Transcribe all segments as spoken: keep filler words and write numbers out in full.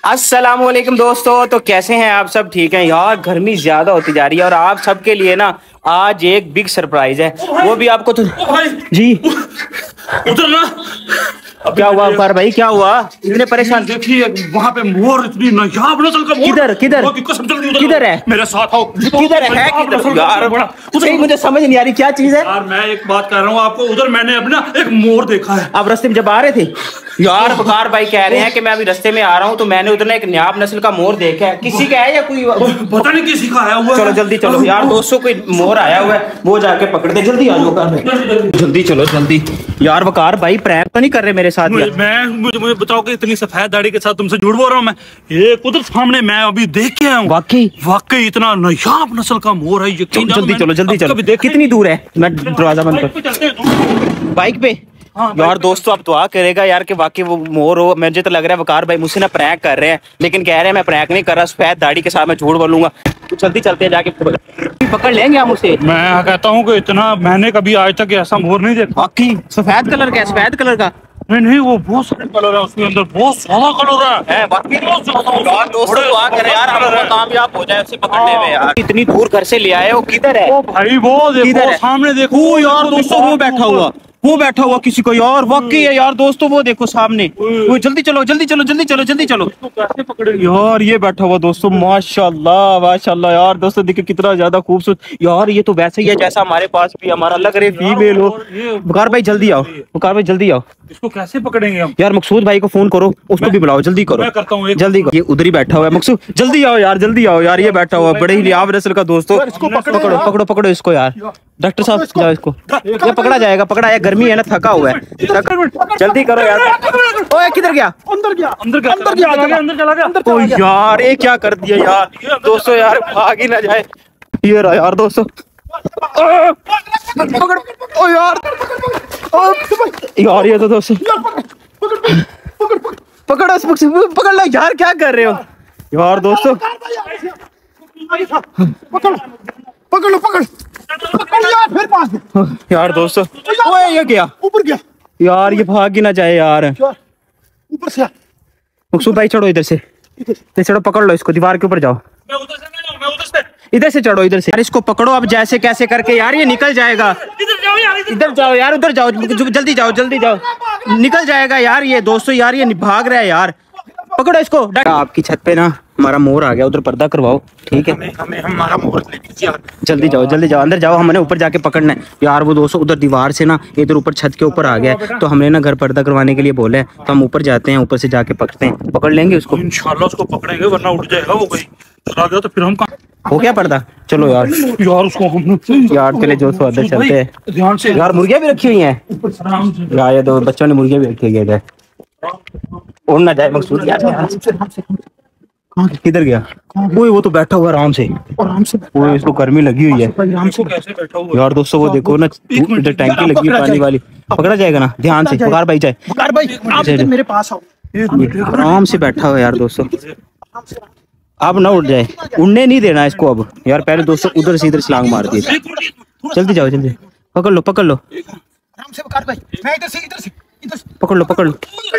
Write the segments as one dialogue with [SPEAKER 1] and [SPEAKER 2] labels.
[SPEAKER 1] अस्सलामुअलैकुम दोस्तों, तो कैसे हैं आप सब? ठीक हैं यार। गर्मी ज्यादा होती जा रही है और आप सबके लिए ना आज एक बिग सरप्राइज है, वो भी आपको तो जी
[SPEAKER 2] उधर ना।
[SPEAKER 1] क्या हुआ अवकार भाई, क्या हुआ? इतने परेशान?
[SPEAKER 2] देखिए वहाँ पे मोर, इतनी नायाब नस्ल का मोर।
[SPEAKER 1] किधर किधर किधर है?
[SPEAKER 2] मेरे साथ आओ।
[SPEAKER 1] किधर है, है किधर यार? सही मुझे समझ नहीं आ रही क्या चीज है
[SPEAKER 2] यार। मैं एक बात कर रहा हूँ आपको, उधर मैंने अपना एक मोर देखा है।
[SPEAKER 1] आप रास्ते में जब आ रहे थे यार, अवकार भाई कह रहे हैं कि मैं अभी रास्ते में आ रहा हूँ तो मैंने उधर एक नायाब नस्ल का मोर देखा है। किसी का है या कोई
[SPEAKER 2] पता नहीं किसी का आया हुआ है।
[SPEAKER 1] चलो जल्दी चलो यार दोस्तों, कोई मोर आया हुआ है वो जाके पकड़ते। जल्दी आ जाओ, जल्दी चलो जल्दी यार। वकार भाई प्रैंक तो नहीं कर रहे मेरे साथ?
[SPEAKER 2] मैं मुझे मुझे बताओ कि इतनी सफेद दाढ़ी के साथ तुमसे झूठ बोल रहा हूँ मैं? ये उधर सामने मैं अभी देख के आया हूँ।
[SPEAKER 1] वाकई
[SPEAKER 2] वाकई इतना नायाब नस्ल का मोर है ये।
[SPEAKER 1] जल्दी चलो जल्दी चलो। कितनी दूर है? मैं दरवाजा बंद कर। बाइक पे
[SPEAKER 2] हाँ,
[SPEAKER 1] यार दोस्तों आप दुआ करेगा यार कि वाकई वो मोर हो। मुझे तो लग रहा है वकार भाई मुझसे ना प्रैंक कर रहे हैं, लेकिन कह रहे हैं मैं प्रैंक नहीं कर रहा, सफेद दाढ़ी के साथ मैं झूठ बोलूंगा। तो जल्दी चलते हैं, जाके पकड़ लेंगे हम उसे।
[SPEAKER 2] मैं कहता हूँ कि इतना मैंने कभी आज तक ऐसा मोर नहीं देखा।
[SPEAKER 1] वाकई सफेद कलर का? सफेद कलर का
[SPEAKER 2] नहीं नहीं, वो बहुत सारे कलर है उसके अंदर, बहुत सारा कलर है।
[SPEAKER 1] यार दोस्तों दुआ करें यार हम कामयाब हो जाए उसे पकड़ने में यार। इतनी दूर घर से ले आए हो, किधर है?
[SPEAKER 2] ओ भाई वो देखो सामने देखो
[SPEAKER 1] यार दोस्तों, वो बैठा हुआ वो बैठा हुआ किसी को यार। वाकई है यार दोस्तों, वो देखो सामने। वो जल्दी चलो जल्दी चलो जल्दी चलो जल्दी चलो।
[SPEAKER 2] कैसे पकड़े
[SPEAKER 1] यार? ये बैठा हुआ दोस्तों, माशाल्लाह माशाल्लाह यार दोस्तों, देखिए कितना ज्यादा खूबसूरत यार। ये तो वैसे ही है जैसा हमारे पास भी हमारा लग रहे फीमेल हो। वकार भाई जल्दी आओ, वकार भाई जल्दी आओ।
[SPEAKER 2] इसको कैसे पकड़ेंगे हम?
[SPEAKER 1] यार मकसूद भाई को फोन करो, उसको भी बुलाओ, जल्दी करो।
[SPEAKER 2] मैं करता हूँ
[SPEAKER 1] जल्दी करो। ये उधर ही बैठा हुआ है मकसूद, जल्दी आओ यार जल्दी आओ यार। ये बैठा हुआ बड़े ही लियाब नस्ल का दोस्तों। पकड़ो पकड़ो पकड़ो इसको यार। डॉक्टर साहब जाओ इसको, ये पकड़ा जाएगा पकड़ा है। गर्मी है ना, थका हुआ है। जल्दी करो यार। ओए किधर गया?
[SPEAKER 2] अंदर गया अंदर गया अंदर गया अंदर चला गया।
[SPEAKER 1] ओ यार ये क्या कर दिया यार दोस्तों, यार भाग ही ना जाए। ये रहा यार दोस्तों। पकड़ ओ यार यार, ये तो दोस्तों पकड़ो पकड़ लो यार। क्या कर रहे हो यार दोस्तों?
[SPEAKER 2] पकड़ पकड़ लो पकड़ पकड़ यार, फिर पास
[SPEAKER 1] यार दोस्तों। ओए ये क्या?
[SPEAKER 2] ऊपर गया
[SPEAKER 1] यार, ये भाग ही ना जाए यार।
[SPEAKER 2] ऊपर से
[SPEAKER 1] मकसूद भाई चढ़ो इधर से, इधर चढ़ो, पकड़ लो इसको, दीवार के ऊपर जाओ।
[SPEAKER 2] मैं उधर से नहीं जाऊं, मैं उधर से।
[SPEAKER 1] इधर से चढ़ो, इधर से यार। इसको पकड़ो अब जैसे कैसे करके यार, ये निकल जाएगा।
[SPEAKER 2] इधर जाओ यार,
[SPEAKER 1] इधर जाओ यार, उधर जाओ, जल्दी जाओ जल्दी जाओ, निकल जाएगा यार ये दोस्तों। यार ये भाग रहा है यार, पकड़ो इसको। आपकी छत पे ना हमारा मोर आ गया, उधर पर्दा करवाओ ठीक है?
[SPEAKER 2] हमें, हमें हमारा मोर ले लीजिए।
[SPEAKER 1] जल्दी जाओ जल्दी जाओ, अंदर जाओ, हमने ऊपर जाके पकड़ना है यार। वो दोस्तों उधर दीवार से ना इधर ऊपर छत के ऊपर आ गया है, तो हमने ना घर पर्दा करवाने के लिए बोला है, तो हम ऊपर जाते हैं, ऊपर से जाके पकड़ते हैं। पकड़ लेंगे उसको
[SPEAKER 2] इंशाल्लाह, उसको पकड़ेंगे वरना उठ जाएगा वो। कहीं चला गया तो फिर हम कहाँ?
[SPEAKER 1] हो गया पर्दा? चलो यार
[SPEAKER 2] यार उसको हम
[SPEAKER 1] यार चले जो अंदर चलते हैं।
[SPEAKER 2] ध्यान से
[SPEAKER 1] यार मुर्गियां भी रखी हुई हैं यार, ये तो बच्चों ने मुर्गियां भी रखी है। उड़ ना जाए मकसूद यार। किधर गया? वो वो तो बैठा हुआ आराम से
[SPEAKER 2] आराम से।
[SPEAKER 1] वो इसको गर्मी लगी हुई है
[SPEAKER 2] आराम से कैसे बैठा हुआ
[SPEAKER 1] यार दोस्तों। वो देखो ना इधर टैंकी लगी है पानी वाली, पकड़ा जाएगा ना? ध्यान से वकार भाई जाए।
[SPEAKER 2] वकार भाई आप इधर मेरे पास आओ।
[SPEAKER 1] आराम से बैठा हुआ यार दोस्तों, अब ना उड़ जाए, उड़ने नहीं देना इसको अब यार। पहले दोस्तों उधर से इधर छलांग मार दी। जल्दी जाओ जल्दी, पकड़ लो पकड़ लो
[SPEAKER 2] आराम से वकार भाई। मैं इधर से इधर से
[SPEAKER 1] पकड़ लो पकड़ लो।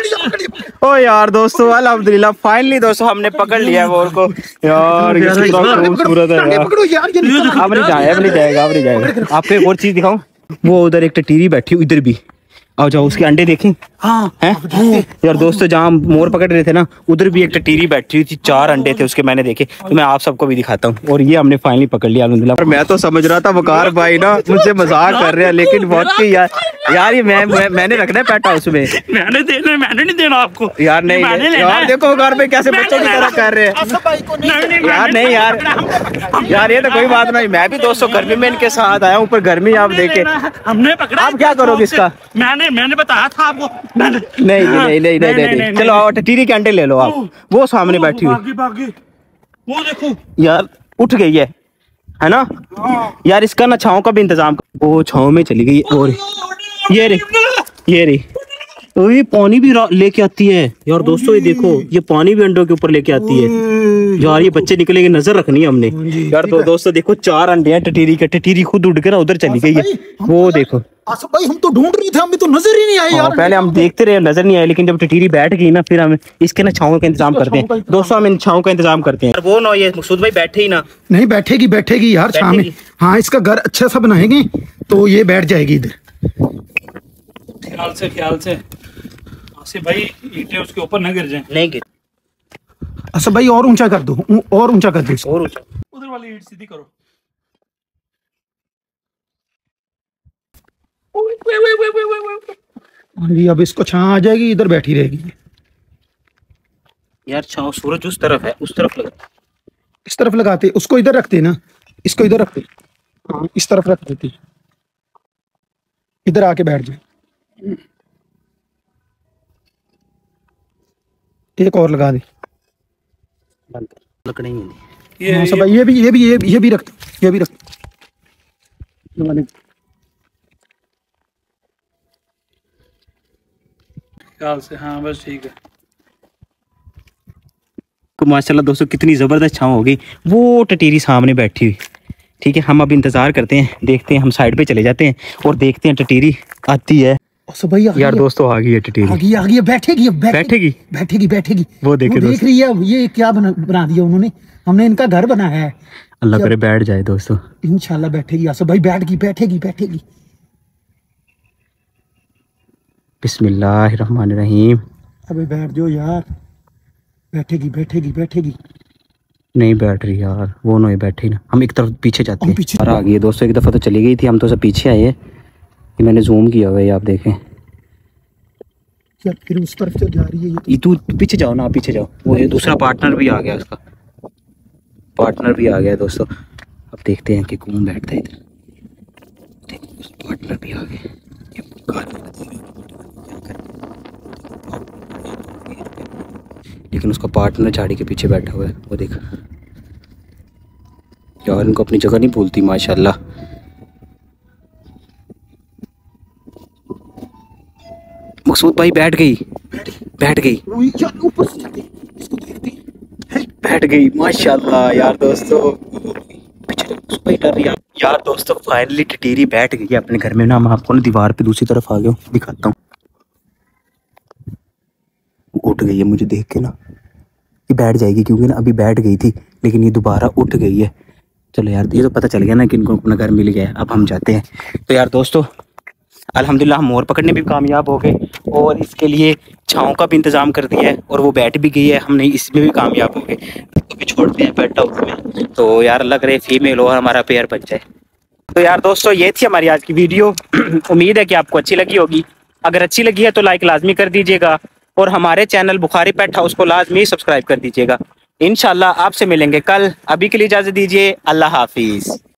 [SPEAKER 1] ओ यार दोस्तों अल्हम्दुलिल्लाह फाइनली दोस्तों हमने पकड़ लिया मोर को यार। ये खूबसूरत है यार। अब नहीं जाएगा अब नहीं जाएगा अब नहीं जाएगा। आपको एक और चीज दिखाऊं, वो उधर एक टटीरी बैठी हुई, इधर भी आओ जाओ, उसके अंडे देखें। हाँ हैं यार दोस्तों, जहाँ मोर पकड़ रहे थे ना उधर भी एक टटीरी बैठी हुई थी, चार अंडे थे उसके, मैंने देखे, तो मैं आप सबको भी दिखाता हूँ। और ये हमने फाइनली पकड़ लिया अल्हम्दुलिल्लाह। पर मैं तो समझ रहा था वकार भाई ना मुझसे मजाक कर रहे हैं, लेकिन बहुत यार यार ये मैं, मैं मैंने रखना है पेट हाउस में।
[SPEAKER 2] मैंने देना मैंने नहीं देना आपको
[SPEAKER 1] यार। नहीं यार देखो वकार भाई कैसे बच्चों की तरह कर रहे हैं यार। नहीं यार यार ये तो कोई बात नहीं। मैं भी दोस्तों गर्मी में इनके साथ आया हूँ, ऊपर गर्मी आप देखे।
[SPEAKER 2] हमने पकड़ा।
[SPEAKER 1] आप क्या करोगे इसका?
[SPEAKER 2] मैंने मैंने बताया था आपको। नहीं
[SPEAKER 1] नहीं नहीं नहीं नहीं नहीं चलो आओ, टटीरी के अंडे ले लो आप। वो सामने बैठी हुई,
[SPEAKER 2] वो देखो
[SPEAKER 1] यार उठ गई है है ना यार। इसका ना छांव का भी इंतजाम, वो छांव में चली गई। और ये रे ये रे और ये पानी भी रा- लेके आती है यार दोस्तों, ये देखो ये पानी भी अंडों के ऊपर लेके आती है यार। ये बच्चे निकलेंगे, नजर रखनी है हमने यार। दो दोस्तों देखो चार अंडे हैं टटीरी के। टटीरी खुद उड़ के ना उधर चली गई है, वो देखो।
[SPEAKER 3] आसफ भाई हम तो ढूंढ रहे थे, हमें तो नजर ही नहीं आए यार।
[SPEAKER 1] पहले हम देखते रहे, नजर नहीं आए, लेकिन जब टटीरी बैठ गई ना फिर हम इसके ना छांव का इंतजाम करते हैं दोस्तों। हम इन छांव का इंतजाम करते हैं। वो ना ये मकसूद भाई बैठे ही ना।
[SPEAKER 3] नहीं बैठेगी बैठेगी यार छाव में। हाँ इसका घर अच्छा सा बनाएंगे तो ये बैठ जाएगी इधर।
[SPEAKER 2] ख्याल से ख्याल से आसिफ भाई, ईंटें उसके ऊपर न गिर जाएं।
[SPEAKER 1] नहीं गिर।
[SPEAKER 3] आसफ भाई और ऊंचा कर दो, ऊ- और ऊंचा कर दो इसको।
[SPEAKER 1] और ऊंचा।
[SPEAKER 2] उधर वाली ईंट सीधी करो।
[SPEAKER 3] हाँ जी अब इसको छां आ जाएगी, इधर बैठी रहेगी।
[SPEAKER 1] यार छांव सूरज उस तरफ है, उस तरफ लगा।
[SPEAKER 3] इस तरफ लगाते, उसको इधर रखते ना, इसको इधर रखते। हाँ इस तरफ रख देती, इधर आके बैठ जाए। एक और लगा दे।
[SPEAKER 1] बंद कर, लकड़ी नहीं है।
[SPEAKER 2] ये,
[SPEAKER 3] हाँ
[SPEAKER 2] ये,
[SPEAKER 3] सब भाई ये भी ये भी ये भी ये भी रख, ये भी रख।
[SPEAKER 2] ख्याल से हाँ बस ठीक है।
[SPEAKER 1] तो माशाल्लाह दोस्तों कितनी जबरदस्त छांव होगी। वो टटीरी सामने बैठी हुई। ठीक है हम अब इंतजार करते हैं, देखते हैं, हम साइड पे चले जाते हैं और देखते हैं टटीरी आती है।
[SPEAKER 3] सब भाई आ
[SPEAKER 1] यार
[SPEAKER 3] गई है।
[SPEAKER 1] दोस्तों आ गई है टटीरी।
[SPEAKER 3] आ गई आ गई है, बैठेगी अब
[SPEAKER 1] बैठेगी?
[SPEAKER 3] बैठेगी बैठेगी।
[SPEAKER 1] वो देखे
[SPEAKER 3] देख
[SPEAKER 1] दोस्तों।
[SPEAKER 3] रही है अब ये क्या बना बना दिया उन्होंने, हमने इनका घर बनाया है।
[SPEAKER 1] अल्लाह करे बैठ जाए दोस्तों।
[SPEAKER 3] इंशाल्लाह बैठेगी आसफ भाई, बैठ गई बैठेगी बैठेगी।
[SPEAKER 1] बिस्मिल्लाहिर्रहमानिर्रहीम।
[SPEAKER 3] अबे बैठ जाओ यार, बैठेगी बैठेगी बैठेगी।
[SPEAKER 1] नहीं बैठ रही यार, वो नहीं बैठी ना। हम एक तरफ पीछे जाते
[SPEAKER 3] हम
[SPEAKER 1] हैं।
[SPEAKER 3] पीछे-
[SPEAKER 1] और आ गई है दोस्तों, एक दफ़ा तो चली गई थी, हम तो सब पीछे आए हैं। ये मैंने जूम किया हुआ है, ये आप देखें।
[SPEAKER 3] यार फिर उस तरफ से जा रही है ये तो।
[SPEAKER 1] ये तू तू पीछे जाओ ना, आप पीछे जाओ। वो ये दूसरा पार्टनर भी आ गया, उसका पार्टनर भी आ गया दोस्तों। अब देखते हैं कि कौन बैठता है इधर। देखो उसका पार्टनर भी आ गया। ये कार में लगी हुई है, क्या करें? लेकिन उसका पार्टनर झाड़ी के पीछे बैठा हुआ है, वो देखा। यार इनको अपनी जगह नहीं भूलती माशाल्लाह। मकसूद भाई बैठ गई, बैठ गई,
[SPEAKER 3] वो यार ऊपर से जाते, इसको देखते हैं।
[SPEAKER 1] बैठ गई माशाल्लाह। यार दोस्तों पीछे मकसूद भाई डर रही है। यार दोस्तों फाइनली टटीरी बैठ गई अपने घर में ना। मैं आपको ना दीवार पे दूसरी तरफ आ गया हूँ, दिखाता हूँ। उठ गई है मुझे देख के ना, ये बैठ जाएगी क्योंकि ना अभी बैठ गई थी, लेकिन ये दोबारा उठ गई है। चलो यार ये तो पता चल गया ना कि इनको अपना घर मिल गया है। अब हम जाते हैं। तो यार दोस्तों अल्हम्दुलिल्लाह हम मोर पकड़ने भी कामयाब हो गए और इसके लिए छाँव का भी इंतज़ाम कर दिया है और वो बैठ भी गई है, हमने इसमें भी कामयाब हो गए। तो भी छोड़ते हैं पेट हाउस में। तो यार लग रहे फीमेल और हमारा पेयर बन जाए। तो यार दोस्तों ये थी हमारी आज की वीडियो। उम्मीद है कि आपको अच्छी लगी होगी। अगर अच्छी लगी है तो लाइक लाजमी कर दीजिएगा और हमारे चैनल बुखारी पेट हाउस को लाजमी सब्सक्राइब कर दीजिएगा। इंशाल्लाह आपसे मिलेंगे कल। अभी के लिए इजाज़त दीजिए। अल्लाह हाफिज़।